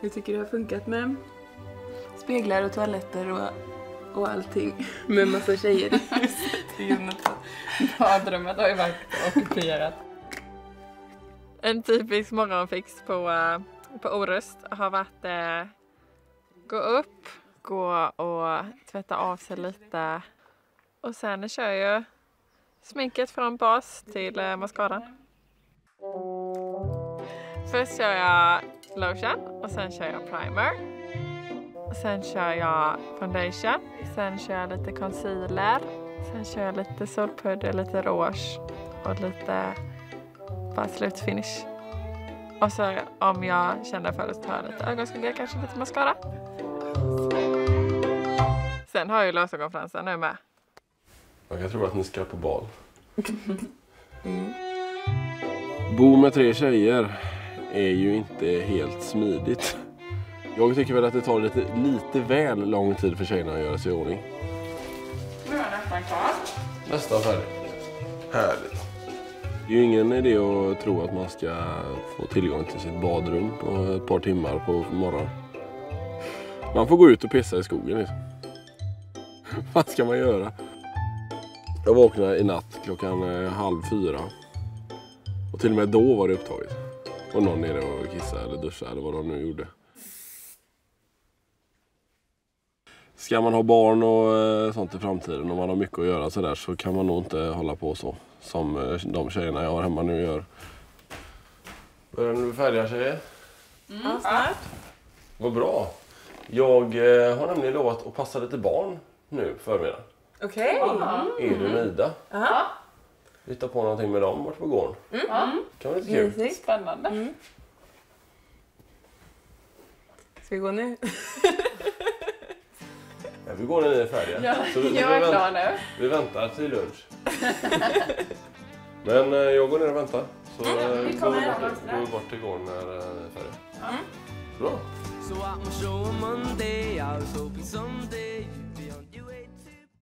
Hur tycker du det har funkat med speglar och toaletter och allting med massa tjejer? Badrummet har ju varit ockuperat. En typisk morgonfix på Orust har varit gå upp, gå och tvätta av sig lite. Och sen kör jag sminket från bas till mascaran. Först kör jag lotion och sen kör jag primer. Och sen kör jag foundation. Sen kör jag lite concealer. Sen kör jag lite solpudder, lite rouge och lite bara slutfinish. Och så om jag känner för att ta lite ögonskugga, kanske lite mascara. Sen har jag ju lösögonfransar nu med. Jag tror att ni ska på bal. Bo med 3 tjejer är ju inte helt smidigt. Jag tycker väl att det tar lite väl lång tid för tjejerna att göra sig i ordning. Nu är jag nästan klar. Nästan färdigt. Härligt. Det är ju ingen idé att tro att man ska få tillgång till sitt badrum på ett par timmar på morgonen. Man får gå ut och pissa i skogen liksom. Vad ska man göra? Jag vaknade i natt klockan 3:30. Och till och med då var det upptaget. Och någon nere och kissade eller duschade eller vad de nu gjorde. Ska man ha barn och sånt i framtiden och man har mycket att göra så där, så kan man nog inte hålla på så som de tjejerna jag har hemma nu gör. Börjar ni bli färdiga, tjejer? Ja, snart. Vad bra. Jag har nämligen lovat att passa lite barn nu förmiddag. Okej. Edvin och Ida. Vi tar på någonting med dem bort på gården. Kan vara lite kul. Spännande. Ska vi gå nu? Ja, vi går när ni är färdiga. Ja, Så jag är klar nu. Vi väntar till lunch. Men jag går ner och väntar. Så vi kommer går vi bort till gården när ni är färdiga. Bra. So I'm gonna show 'em Monday. I was hoping someday